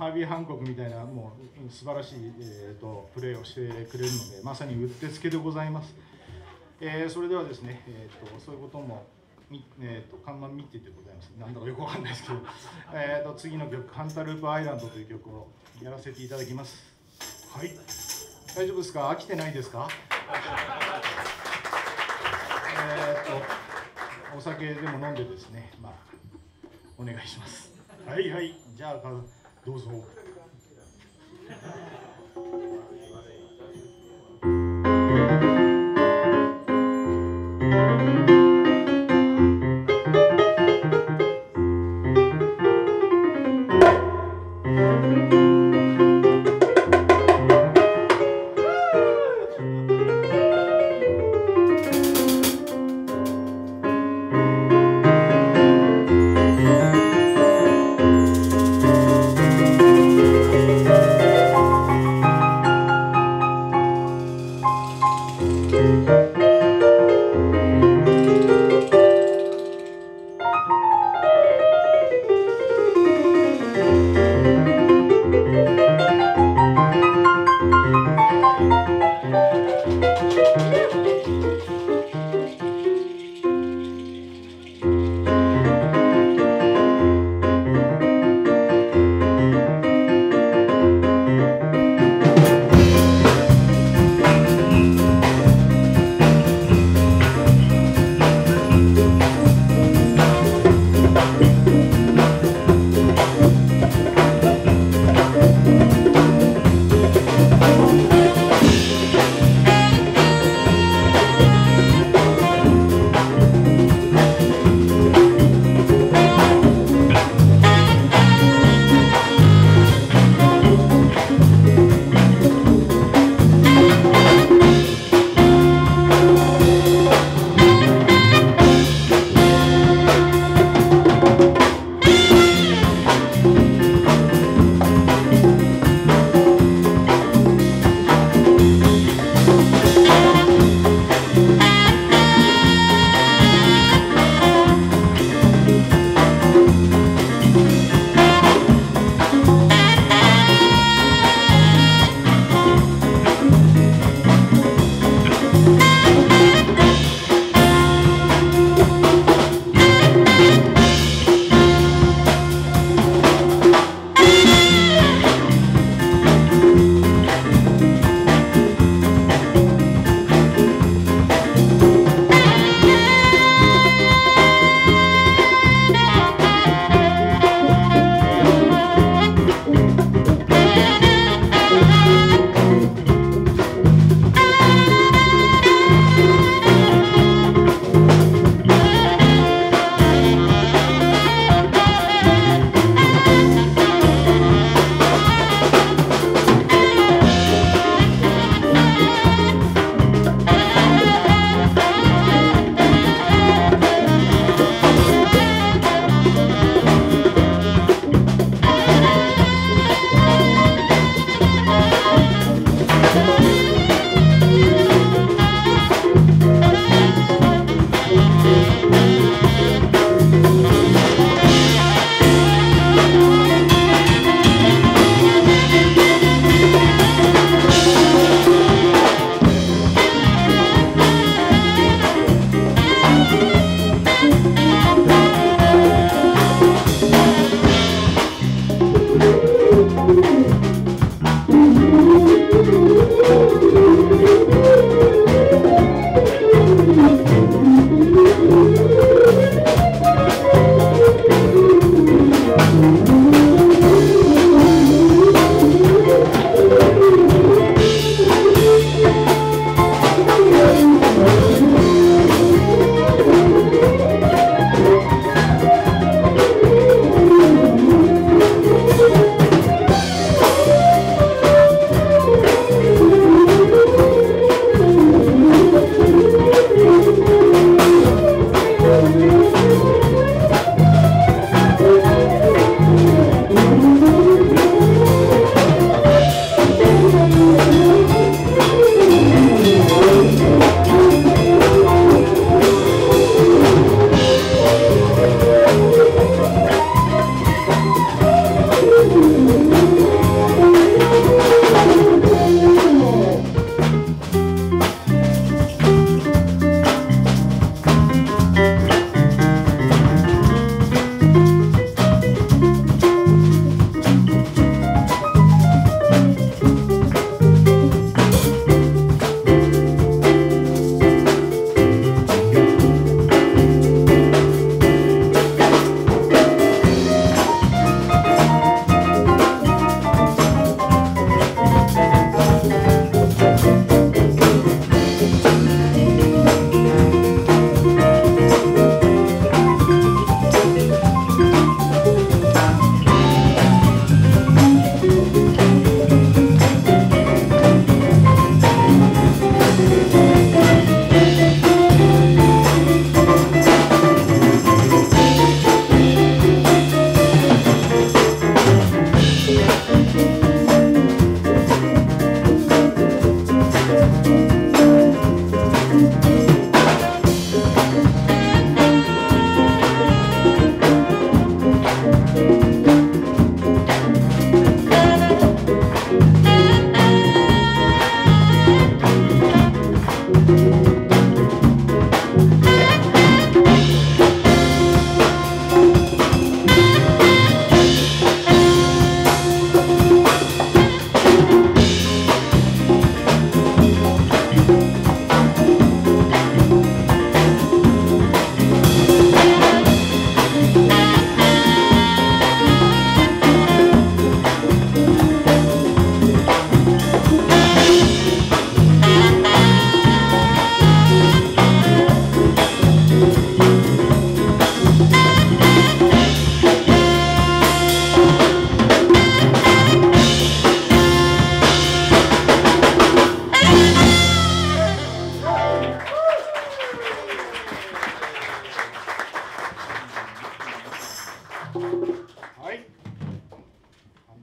ハービー・ハンコックみたいなもう素晴らしい、プレーをしてくれるので、まさにうってつけでございます。それではですね、そういうことも看板見ててございます。なんだかよくわかんないですけど、次の曲「ハンタループ・アイランド」という曲をやらせていただきます。はい、大丈夫ですか？飽きてないですか？お酒でも飲んでですね、まあお願いします。はいはい、じゃあどうぞ。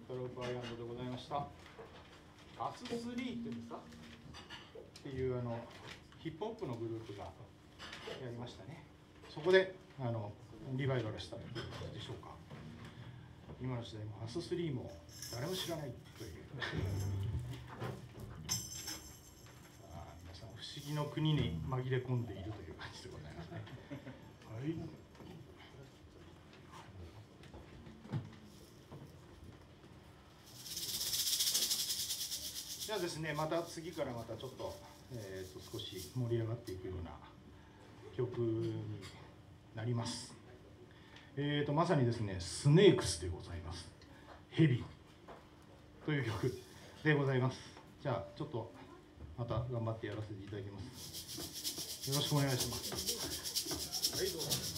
トロープアイランドでございました。アス3っていうんですかっていうヒップホップのグループがやりましたね。そこでリバイバルしたということでしょうか。今の時代もアス3も誰も知らないという。皆さん不思議の国に紛れ込んでいるという感じでございますね。はい。じゃあですね、また次からまたちょっと、少し盛り上がっていくような曲になります。まさにですね、スネークスでございます。ヘビという曲でございます。じゃあちょっとまた頑張ってやらせていただきます。よろしくお願いします。はい、どうぞ。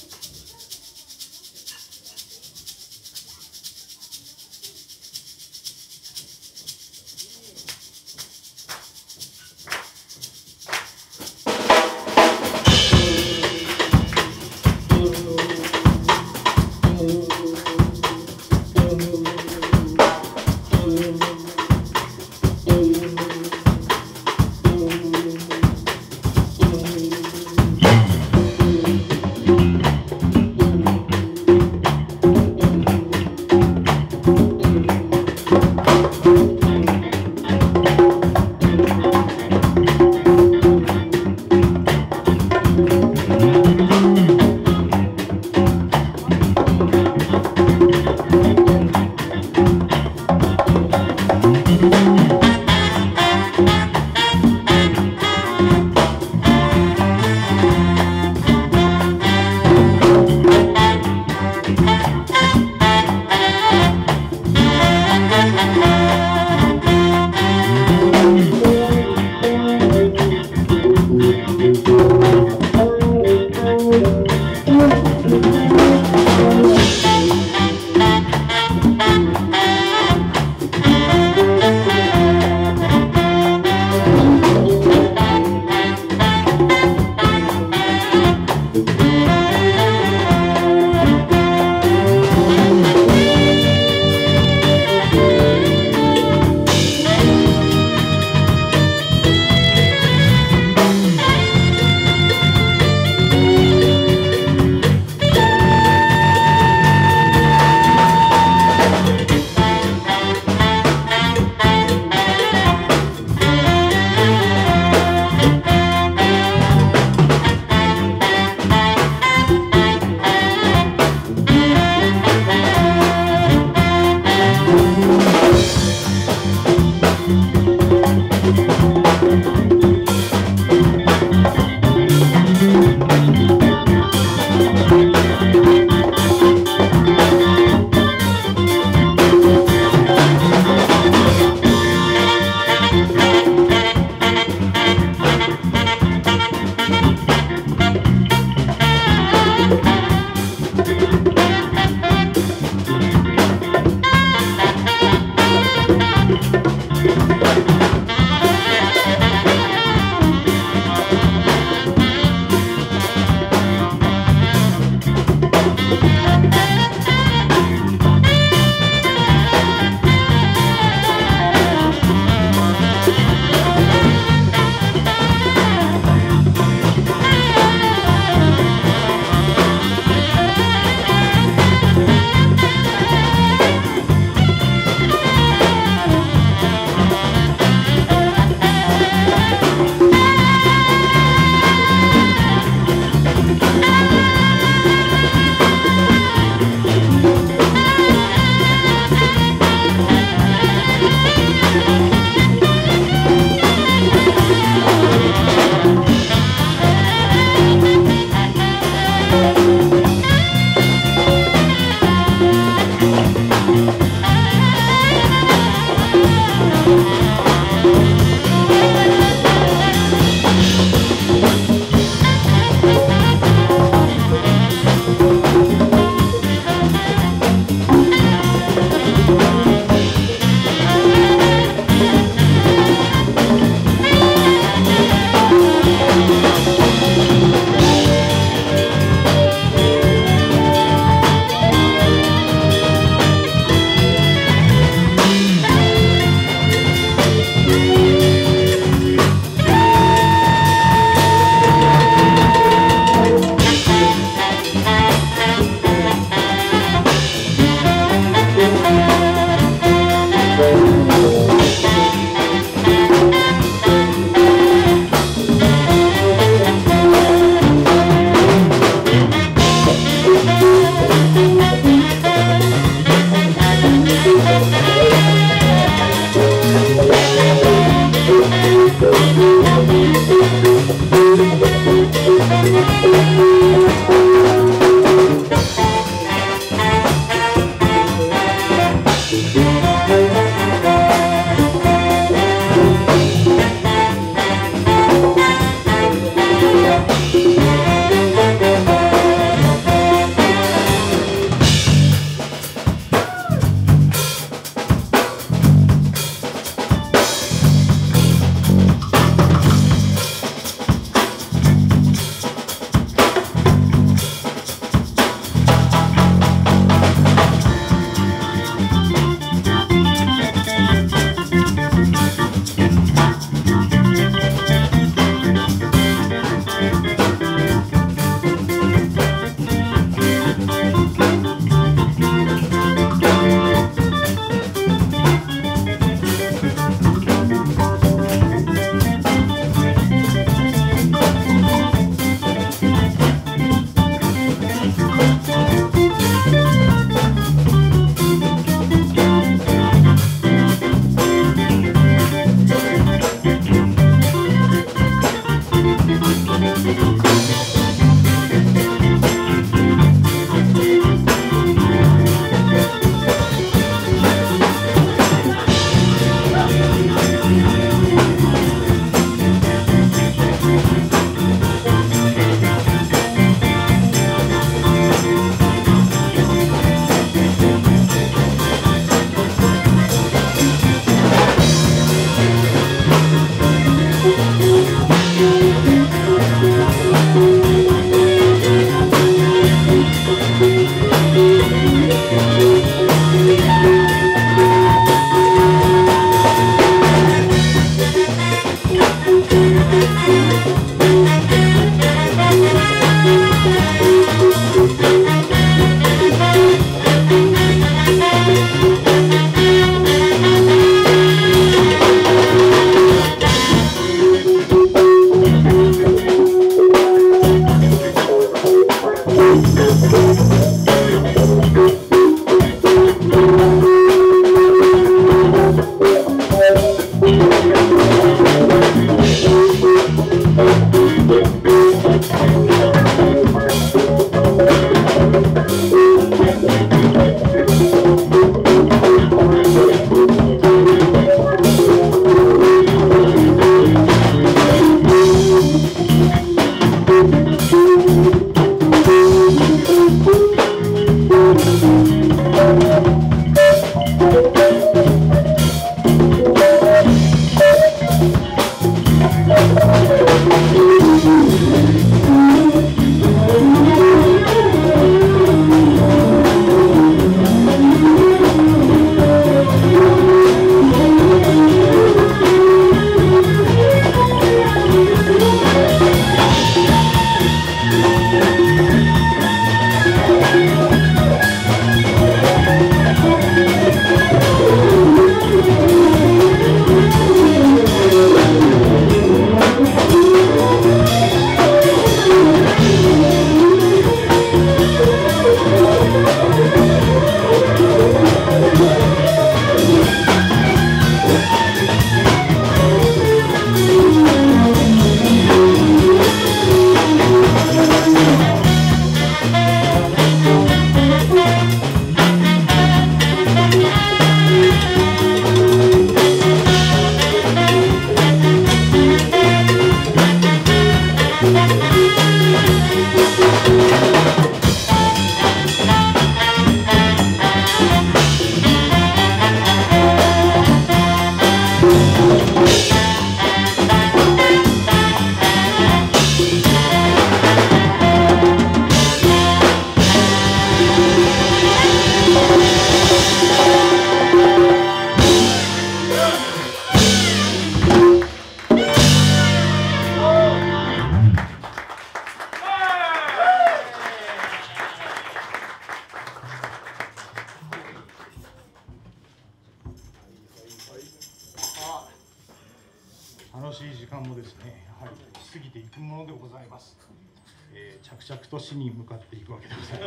楽しい時間もですね、やはり過ぎていくものでございます。着々と死に向かっていくわけでござい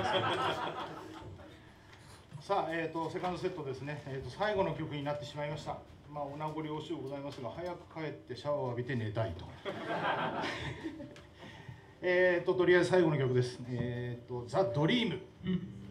ますさあ、セカンドセットですね、最後の曲になってしまいました。まあ、お名残惜しゅうございますが、早く帰ってシャワーを浴びて寝たいととりあえず最後の曲です。ザ・ドリーム。